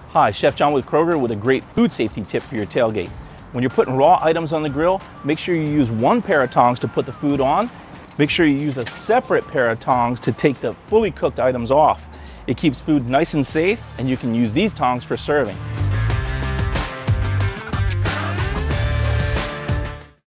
Hi, Chef John with Kroger with a great food safety tip for your tailgate. When you're putting raw items on the grill, make sure you use one pair of tongs to put the food on. Make sure you use a separate pair of tongs to take the fully cooked items off. It keeps food nice and safe, and you can use these tongs for serving.